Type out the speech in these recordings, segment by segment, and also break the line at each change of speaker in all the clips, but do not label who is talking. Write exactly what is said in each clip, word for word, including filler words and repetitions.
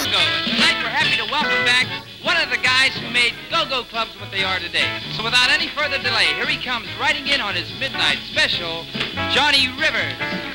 Go-Go. And tonight we're happy to welcome back one of the guys who made Go-Go clubs what they are today. So without any further delay, here he comes riding in on his midnight special, Johnny Rivers.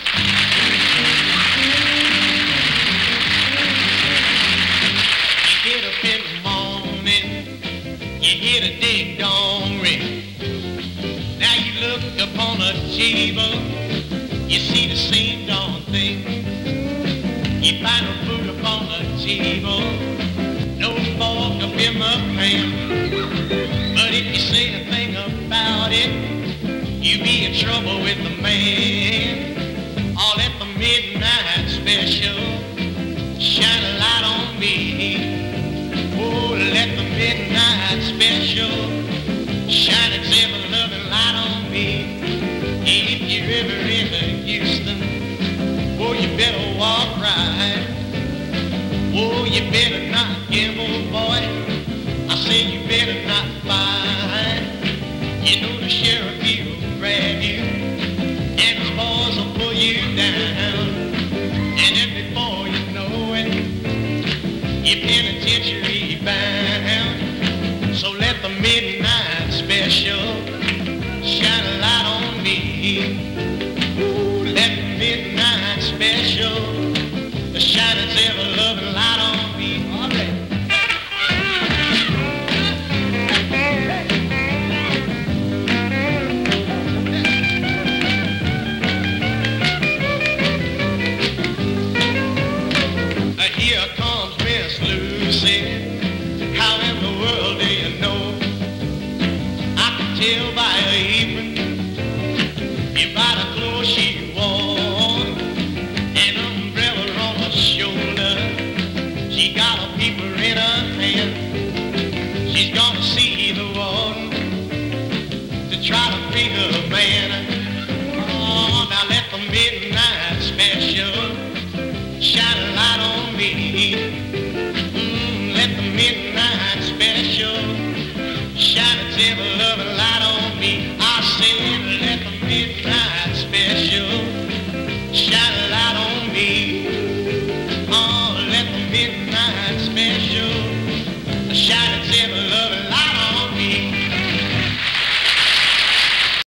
You get up in the morning, you hear the day dawn ring. Now you look upon a table, you see the same darn thing. You find a food upon the table, no fork up in the pan. But if you say a thing about it, you be in trouble with the man. All at the midnight special, shine a light on me. Oh, let the midnight special shine its ever-loving light on me. If you're ever in Houston, oh, you better walk right. Oh, you better not gamble, boy. I say you better not fight. You know the sheriff, he'll grab you, and his boys will pull you down. And then before you know it, you're penitentiary bound. So let the midnight special shine a light on me. Ooh, let the midnight special shine its ever-loving light on me. All right. Here comes Miss Lucy. How in the world do you know? I can tell by her apron and by the clothes she wore, an umbrella on her shoulder. She got a